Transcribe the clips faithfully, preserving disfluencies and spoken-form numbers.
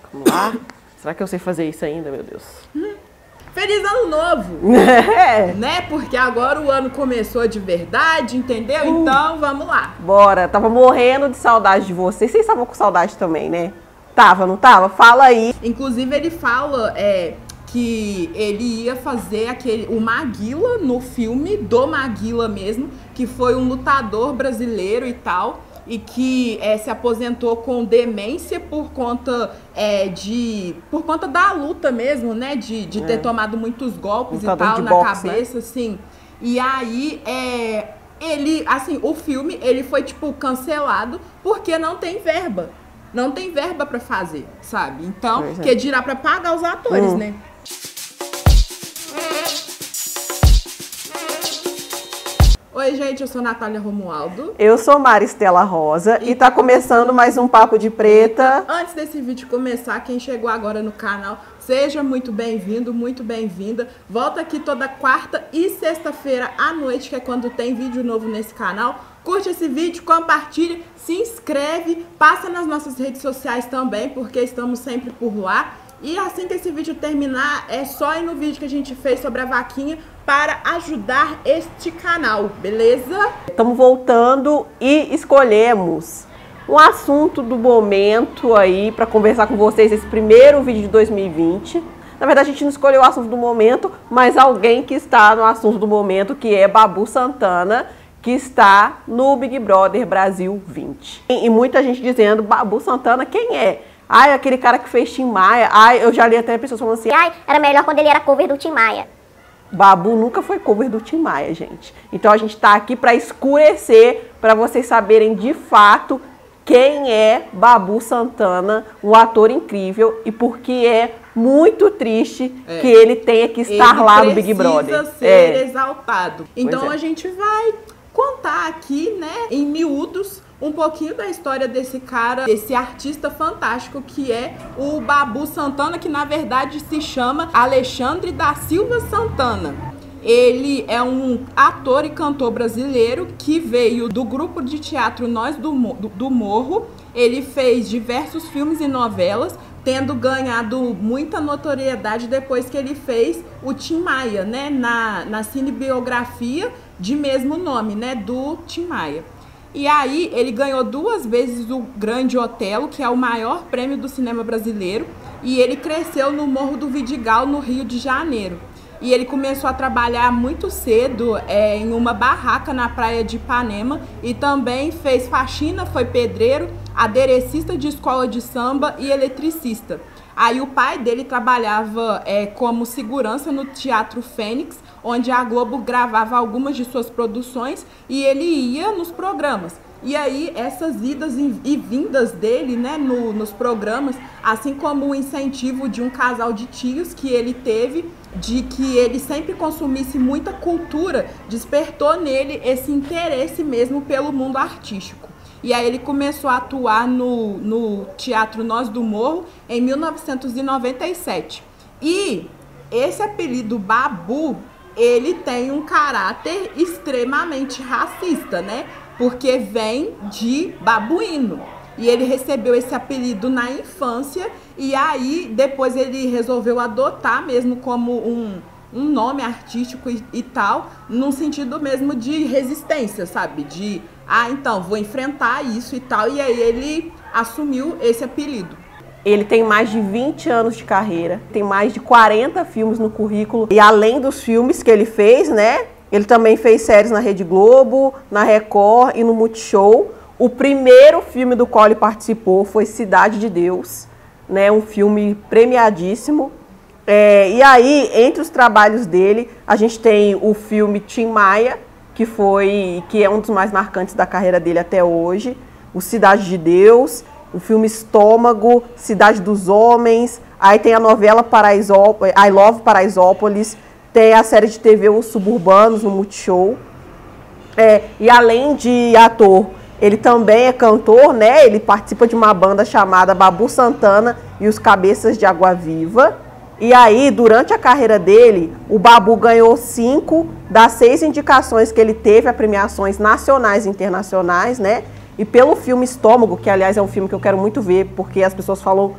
Vamos lá? Será que eu sei fazer isso ainda, meu Deus? Hum. Feliz Ano Novo! É. Né? Porque agora o ano começou de verdade, entendeu? Uh. Então, vamos lá. Bora. Tava morrendo de saudade de vocês. Vocês estavam com saudade também, né? Tava, não tava? Fala aí. Inclusive, ele fala é, que ele ia fazer aquele, o Maguila no filme do Maguila mesmo, que foi um lutador brasileiro e tal. E que é, se aposentou com demência por conta é, de por conta da luta mesmo, né? De, de ter é. tomado muitos golpes Lutador e tal na boxe, cabeça, né? Assim. E aí, é, ele, assim, o filme, ele foi, tipo, cancelado porque não tem verba. Não tem verba pra fazer, sabe? Então, pois que é. dirá pra pagar os atores, hum. né? Oi, gente, eu sou Natália Romualdo. Eu sou Maristela Rosa e, e tá começando mais um Papo de Preta. Antes desse vídeo começar, quem chegou agora no canal, seja muito bem-vindo, muito bem-vinda. Volta aqui toda quarta e sexta-feira à noite, que é quando tem vídeo novo nesse canal. Curte esse vídeo, compartilha, se inscreve, passa nas nossas redes sociais também, porque estamos sempre por lá. E assim que esse vídeo terminar, é só ir no vídeo que a gente fez sobre a vaquinha para ajudar este canal, beleza? Estamos voltando e escolhemos um assunto do momento aí para conversar com vocês, esse primeiro vídeo de dois mil e vinte. Na verdade, a gente não escolheu o assunto do momento, mas alguém que está no assunto do momento, que é Babu Santana, que está no Big Brother Brasil vinte. E, e muita gente dizendo, Babu Santana, quem é? Ai, aquele cara que fez Tim Maia. Ai, eu já li até pessoas falando assim, ai, era melhor quando ele era cover do Tim Maia. Babu nunca foi cover do Tim Maia, gente. Então a gente tá aqui para escurecer, para vocês saberem de fato quem é Babu Santana, um ator incrível, e porque é muito triste é. que ele tenha que estar ele lá no Big Brother. Precisa ser é. exaltado. Então é. a gente vai contar aqui, né, em miúdos, um pouquinho da história desse cara, desse artista fantástico que é o Babu Santana, que na verdade se chama Alexandre da Silva Santana. Ele é um ator e cantor brasileiro que veio do grupo de teatro Nós do, do, do Morro. Ele fez diversos filmes e novelas, tendo ganhado muita notoriedade depois que ele fez o Tim Maia, né, na, na cinebiografia de mesmo nome, né, do Tim Maia. E aí ele ganhou duas vezes o Grande Otelo, que é o maior prêmio do cinema brasileiro, e ele cresceu no Morro do Vidigal, no Rio de Janeiro. E ele começou a trabalhar muito cedo é, em uma barraca na praia de Ipanema, e também fez faxina, foi pedreiro, aderecista de escola de samba e eletricista. Aí o pai dele trabalhava é, como segurança no Teatro Fênix, onde a Globo gravava algumas de suas produções e ele ia nos programas. E aí essas idas e vindas dele, né, no, nos programas, assim como o incentivo de um casal de tios que ele teve, de que ele sempre consumisse muita cultura, despertou nele esse interesse mesmo pelo mundo artístico. E aí ele começou a atuar no, no Teatro Nós do Morro em mil novecentos e noventa e sete. E esse apelido Babu, ele tem um caráter extremamente racista, né? Porque vem de babuíno. E ele recebeu esse apelido na infância e aí depois ele resolveu adotar mesmo como um, um nome artístico e, e tal, no sentido mesmo de resistência, sabe? De, ah, então, vou enfrentar isso e tal. E aí ele assumiu esse apelido. Ele tem mais de vinte anos de carreira, tem mais de quarenta filmes no currículo. E além dos filmes que ele fez, né? Ele também fez séries na Rede Globo, na Record e no Multishow. O primeiro filme do qual ele participou foi Cidade de Deus, né? Um filme premiadíssimo. É, e aí, entre os trabalhos dele, a gente tem o filme Tim Maia, que, foi, que é um dos mais marcantes da carreira dele até hoje. O Cidade de Deus, o filme Estômago, Cidade dos Homens. Aí tem a novela Paraisópolis, I Love Paraisópolis. Tem a série de T V Os Suburbanos no Multishow. É, e além de ator, ele também é cantor, né? Ele participa de uma banda chamada Babu Santana e os Cabeças de Água Viva. E aí, durante a carreira dele, o Babu ganhou cinco das seis indicações que ele teve a premiações nacionais e internacionais, né? E pelo filme Estômago, que aliás é um filme que eu quero muito ver, porque as pessoas falam,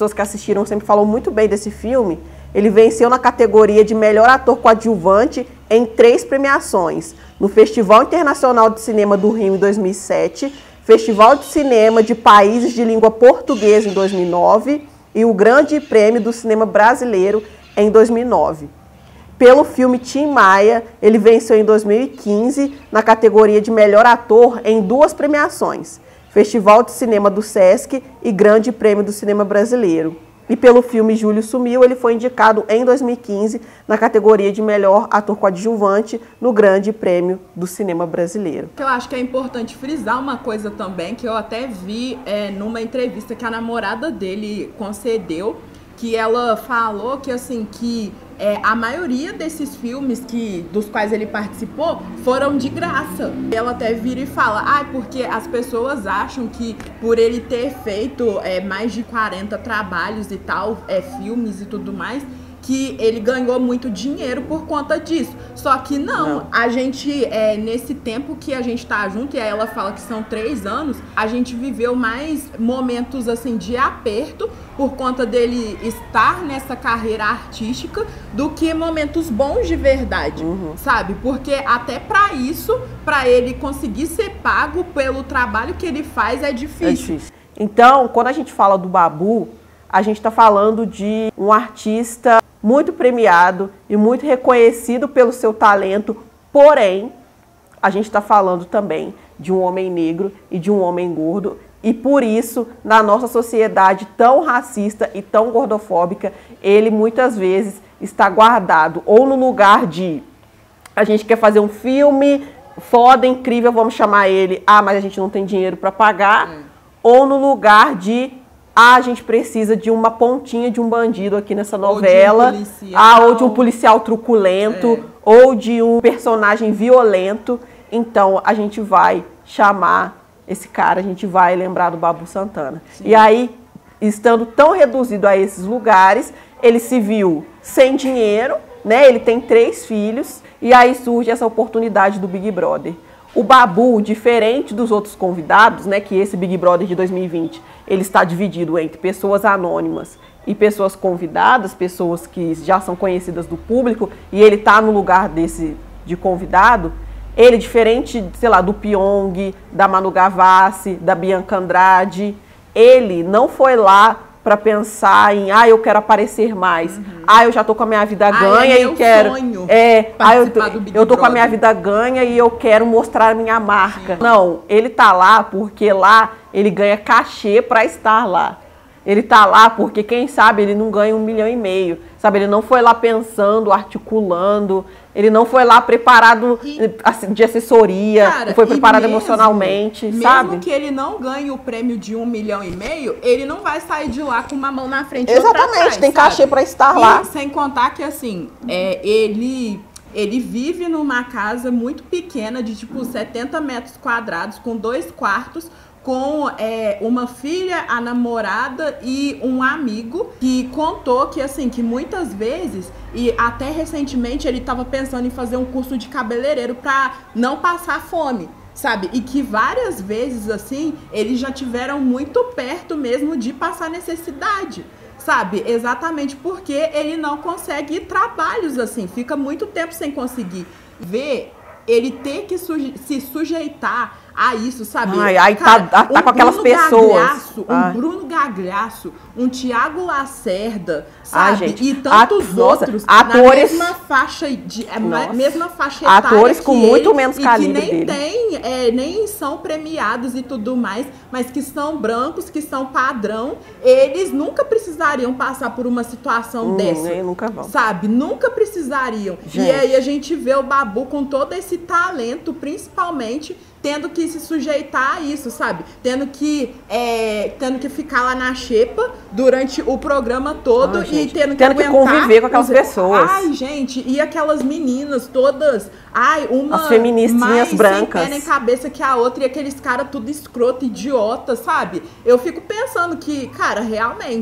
pessoas que assistiram sempre falam muito bem desse filme. Ele venceu na categoria de melhor ator coadjuvante em três premiações. No Festival Internacional de Cinema do Rio em dois mil e sete, Festival de Cinema de Países de Língua Portuguesa em dois mil e nove e o Grande Prêmio do Cinema Brasileiro em dois mil e nove. Pelo filme Tim Maia, ele venceu em dois mil e quinze na categoria de melhor ator em duas premiações. Festival de Cinema do Sesc e Grande Prêmio do Cinema Brasileiro. E pelo filme Júlio Sumiu, ele foi indicado em dois mil e quinze na categoria de melhor ator coadjuvante no Grande Prêmio do Cinema Brasileiro. Eu acho que é importante frisar uma coisa também, que eu até vi é, numa entrevista que a namorada dele concedeu, que ela falou que, assim, que é, a maioria desses filmes que, dos quais ele participou foram de graça. Ela até vira e fala, ah, porque as pessoas acham que por ele ter feito é, mais de quarenta trabalhos e tal, é, filmes e tudo mais, que ele ganhou muito dinheiro por conta disso. Só que não, não. a gente, é, nesse tempo que a gente tá junto, e aí ela fala que são três anos, a gente viveu mais momentos, assim, de aperto por conta dele estar nessa carreira artística do que momentos bons de verdade, uhum. sabe? Porque até pra isso, pra ele conseguir ser pago pelo trabalho que ele faz, é difícil. É difícil. Então, quando a gente fala do Babu, a gente tá falando de um artista muito premiado e muito reconhecido pelo seu talento, porém, a gente está falando também de um homem negro e de um homem gordo, e por isso, na nossa sociedade tão racista e tão gordofóbica, ele muitas vezes está guardado ou no lugar de a gente quer fazer um filme foda, incrível, vamos chamar ele, ah, mas a gente não tem dinheiro para pagar, hum. ou no lugar de ah, a gente precisa de uma pontinha de um bandido aqui nessa novela. Ou de um policial. Ah, ou de um policial truculento. É. Ou de um personagem violento. Então, a gente vai chamar esse cara, a gente vai lembrar do Babu Santana. Sim. E aí, estando tão reduzido a esses lugares, ele se viu sem dinheiro, né? Ele tem três filhos. E aí surge essa oportunidade do Big Brother. O Babu, diferente dos outros convidados, né, que esse Big Brother de dois mil e vinte, ele está dividido entre pessoas anônimas e pessoas convidadas, pessoas que já são conhecidas do público, e ele está no lugar desse de convidado. Ele, diferente, sei lá, do Pyong, da Manu Gavassi, da Bianca Andrade, ele não foi lá para pensar em, ah, eu quero aparecer mais, uhum. ah, eu já tô com a minha vida ah, ganha é e quero, sonho é, ah, eu, eu tô com a minha vida ganha e eu quero mostrar a minha marca. Sim. Não, ele tá lá porque lá ele ganha cachê para estar lá. Ele tá lá porque, quem sabe, ele não ganha um milhão e meio, sabe? Ele não foi lá pensando, articulando, ele não foi lá preparado e, de assessoria, cara, não foi preparado mesmo, emocionalmente, mesmo sabe? Mesmo que ele não ganhe o prêmio de um milhão e meio, ele não vai sair de lá com uma mão na frente e outra atrás. Exatamente, tem cachê para estar e, lá. Sem contar que, assim, é, ele... Ele vive numa casa muito pequena, de tipo setenta metros quadrados, com dois quartos, com é, uma filha, a namorada e um amigo, que contou que, assim, que muitas vezes, e até recentemente, ele estava pensando em fazer um curso de cabeleireiro para não passar fome, sabe? E que várias vezes, assim, eles já tiveram muito perto mesmo de passar necessidade. Sabe? Exatamente porque ele não consegue trabalhos, assim. Fica muito tempo sem conseguir ver ele ter que suje- se sujeitar a isso, sabe? Ai, ai, cara, tá, tá um com aquelas Bruno pessoas. Gagliasso, um ai. Bruno Gagliasso, um Tiago Lacerda, sabe? Ai, gente, e tantos at- outros nossa, atores, na mesma faixa de é, nossa, mesma faixa etária atores com que muito ele, menos e calibre que nem dele. tem, é, nem são premiados e tudo mais, mas que são brancos, que são padrão. Eles nunca precisariam passar por uma situação hum, dessa. Nunca vão. Sabe? Nunca precisariam. Gente. E aí a gente vê o Babu com todo esse talento, principalmente tendo que se sujeitar a isso, sabe? Tendo que, é, tendo que ficar lá na xepa durante o programa todo. Ai, e tendo que, tendo que conviver com aquelas os... pessoas. Ai, gente, e aquelas meninas todas, ai, uma as feministinhas brancas, sem pé nem cabeça que a outra, e aqueles caras tudo escroto, idiota, sabe? Eu fico pensando que, cara, realmente...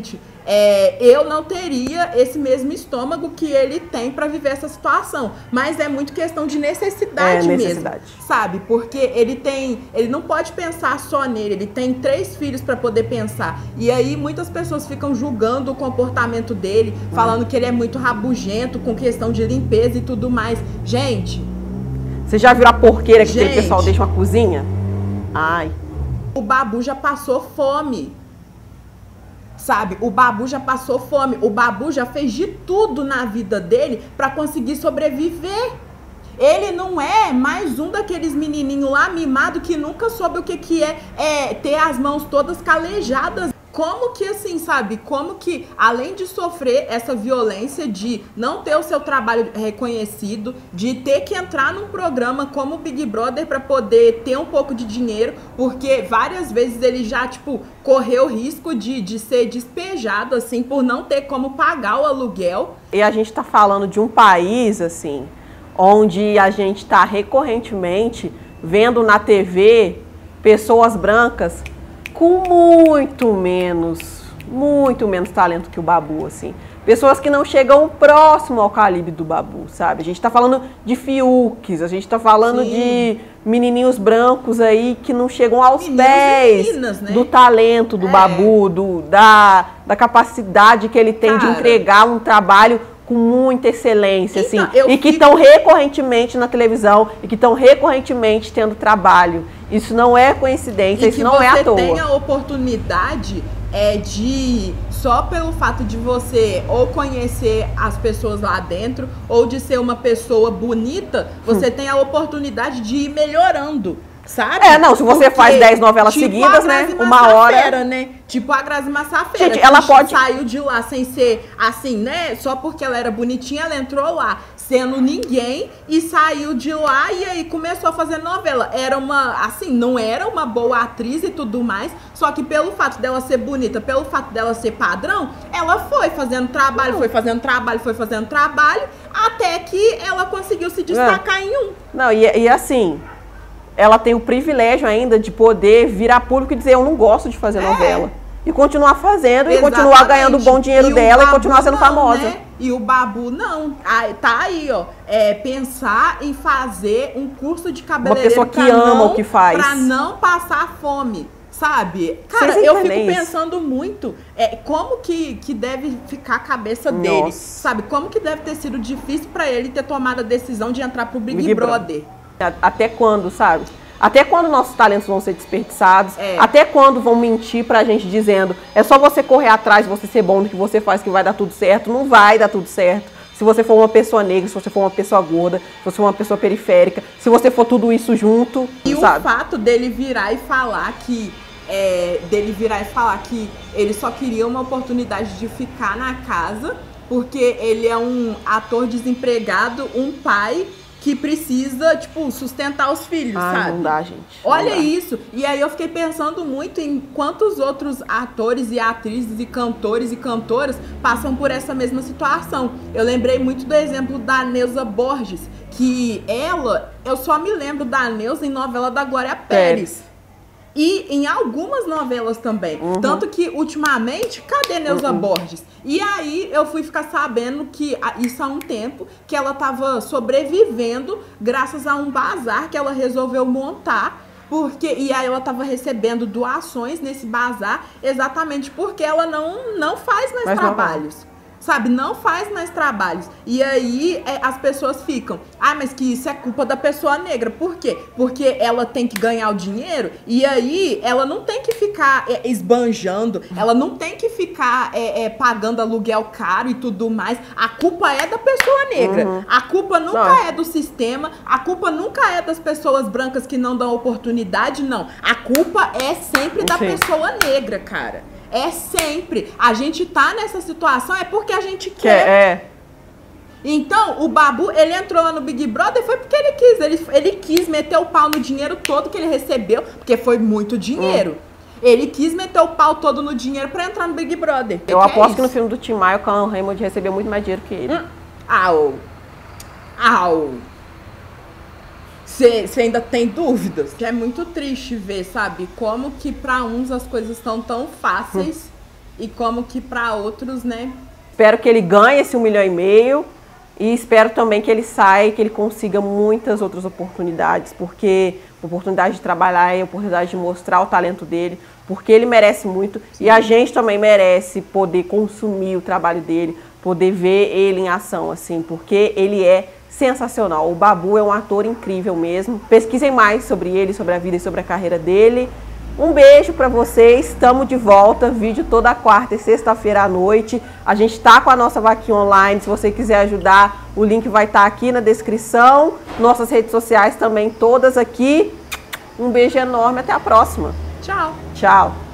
é, eu não teria esse mesmo estômago que ele tem pra viver essa situação. Mas é muito questão de necessidade, é, necessidade. mesmo, sabe? Porque ele tem, ele não pode pensar só nele, ele tem três filhos pra poder pensar. E aí muitas pessoas ficam julgando o comportamento dele, falando que ele é muito rabugento com questão de limpeza e tudo mais. Gente... Você já viu a porqueira que gente, aquele pessoal deixa uma cozinha? Ai... O Babu já passou fome, sabe? O Babu já passou fome. O Babu já fez de tudo na vida dele para conseguir sobreviver. Ele não é mais um daqueles menininhos lá mimado que nunca soube o que, que é, é ter as mãos todas calejadas. Como que assim, sabe? Como que, além de sofrer essa violência de não ter o seu trabalho reconhecido, de ter que entrar num programa como o Big Brother para poder ter um pouco de dinheiro, porque várias vezes ele já, tipo, correu risco de, de ser despejado, assim, por não ter como pagar o aluguel. E a gente tá falando de um país, assim, onde a gente tá recorrentemente vendo na T V pessoas brancas com muito menos, muito menos talento que o Babu, assim. Pessoas que não chegam próximo ao calibre do Babu, sabe? A gente tá falando de Fiuques, a gente tá falando Sim. de menininhos brancos aí que não chegam aos Meninos pés meninas, né? do talento do é. Babu, do, da, da capacidade que ele tem Cara. de entregar um trabalho com muita excelência, então, assim, e que estão fico... recorrentemente na televisão, e que estão recorrentemente tendo trabalho. Isso não é coincidência, e isso não é à toa. E que você tenha a oportunidade é, de, só pelo fato de você ou conhecer as pessoas lá dentro, ou de ser uma pessoa bonita, você hum. tem a oportunidade de ir melhorando. Sabe? É, não, se você Porque, faz dez novelas tipo seguidas, né? Uma hora. Né? Tipo a Grazi Massafera. Gente, ela pode. Saiu de lá sem ser assim, né? Só porque ela era bonitinha, ela entrou lá sendo ninguém e saiu de lá e aí começou a fazer novela. Era uma, assim, não era uma boa atriz e tudo mais, só que pelo fato dela ser bonita, pelo fato dela ser padrão, ela foi fazendo trabalho, foi fazendo trabalho, foi fazendo trabalho, até que ela conseguiu se destacar é. em um. Não, e, e assim. Ela tem o privilégio ainda de poder virar público e dizer eu não gosto de fazer é. novela. E continuar fazendo, Exatamente. e continuar ganhando o bom dinheiro e dela e continuar sendo não, famosa. Né? E o Babu não. Ah, tá aí, ó. É pensar em fazer um curso de cabeleireiro. Uma pessoa que ama não, o que faz. Pra não passar fome. Sabe? Cara, eu fico pensando muito é, como que, que deve ficar a cabeça Nossa. dele. Sabe? Como que deve ter sido difícil pra ele ter tomado a decisão de entrar pro Big, Big Brother. Brother. Até quando, sabe? Até quando nossos talentos vão ser desperdiçados? É. Até quando vão mentir pra gente dizendo é só você correr atrás, você ser bom no que você faz que vai dar tudo certo? Não vai dar tudo certo. Se você for uma pessoa negra, se você for uma pessoa gorda, se você for uma pessoa periférica, se você for tudo isso junto, E sabe? o fato dele virar e falar que é, dele virar e falar que ele só queria uma oportunidade de ficar na casa porque ele é um ator desempregado, um pai que precisa, tipo, sustentar os filhos, Ai, sabe? Não dá, gente. Não Olha dá. isso. E aí eu fiquei pensando muito em quantos outros atores e atrizes e cantores e cantoras passam por essa mesma situação. Eu lembrei muito do exemplo da Neuza Borges, que ela, eu só me lembro da Neuza em novela da Glória Pérez. Pérez. E em algumas novelas também. Uhum. Tanto que, ultimamente, cadê Neuza uhum. Borges? E aí, eu fui ficar sabendo que, isso há um tempo, que ela tava sobrevivendo graças a um bazar que ela resolveu montar. Porque, e aí ela tava recebendo doações nesse bazar exatamente porque ela não, não faz mais Mas trabalhos. Não. Sabe, não faz mais trabalhos. E aí é, as pessoas ficam, ah, mas que isso é culpa da pessoa negra. Por quê? Porque ela tem que ganhar o dinheiro e aí ela não tem que ficar é, esbanjando, ela não tem que ficar é, é, pagando aluguel caro e tudo mais. A culpa é da pessoa negra. Uhum. A culpa nunca não. é do sistema, a culpa nunca é das pessoas brancas que não dão oportunidade, não. A culpa é sempre da Sim. pessoa negra, cara. É sempre. A gente tá nessa situação é porque a gente quer. quer. É. Então, o Babu, ele entrou lá no Big Brother foi porque ele quis. Ele, ele quis meter o pau no dinheiro todo que ele recebeu, porque foi muito dinheiro. Hum. Ele quis meter o pau todo no dinheiro pra entrar no Big Brother. Eu que aposto é que no filme do Tim Maia, o Cauã Raymond recebeu muito mais dinheiro que ele. Hum. Au. Au. Você ainda tem dúvidas? É muito triste ver, sabe? Como que pra uns as coisas estão tão fáceis e como que para outros, né? Espero que ele ganhe esse um milhão e meio e espero também que ele saia, que ele consiga muitas outras oportunidades, porque oportunidade de trabalhar é a oportunidade de mostrar o talento dele, porque ele merece muito. Sim. E a gente também merece poder consumir o trabalho dele, poder ver ele em ação, assim, porque ele é sensacional. O Babu é um ator incrível mesmo. Pesquisem mais sobre ele, sobre a vida e sobre a carreira dele. Um beijo para vocês, estamos de volta, vídeo toda quarta e sexta-feira à noite. A gente está com a nossa vaquinha online, se você quiser ajudar, o link vai estar aqui na descrição. Nossas redes sociais também todas aqui. Um beijo enorme, até a próxima. Tchau. Tchau.